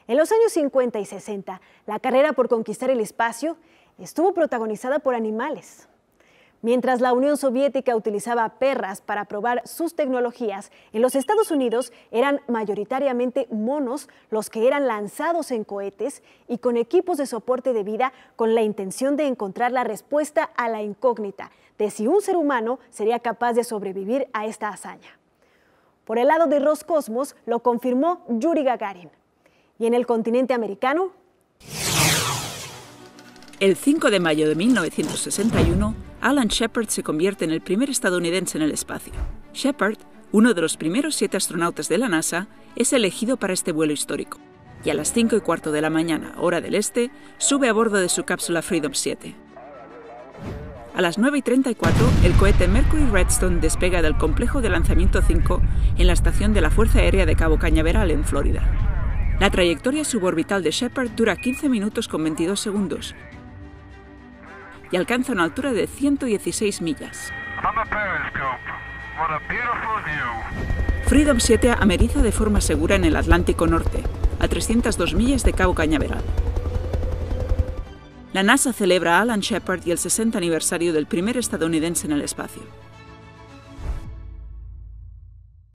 En los años 50 y 60, la carrera por conquistar el espacio estuvo protagonizada por animales. Mientras la Unión Soviética utilizaba perras para probar sus tecnologías, en los Estados Unidos eran mayoritariamente monos los que eran lanzados en cohetes y con equipos de soporte de vida con la intención de encontrar la respuesta a la incógnita de si un ser humano sería capaz de sobrevivir a esta hazaña. Por el lado de Roscosmos lo confirmó Yuri Gagarin. Y en el continente americano, el 5 de mayo de 1961, Alan Shepard se convierte en el primer estadounidense en el espacio. Shepard, uno de los primeros 7 astronautas de la NASA, es elegido para este vuelo histórico. Y a las 5:15 de la mañana, hora del este, sube a bordo de su cápsula Freedom 7. A las 9:34, el cohete Mercury Redstone despega del complejo de lanzamiento 5 en la estación de la Fuerza Aérea de Cabo Cañaveral, en Florida. La trayectoria suborbital de Shepard dura 15 minutos con 22 segundos y alcanza una altura de 116 millas. Freedom 7 ameriza de forma segura en el Atlántico Norte, a 302 millas de Cabo Cañaveral. La NASA celebra a Alan Shepard y el 60 aniversario del primer estadounidense en el espacio.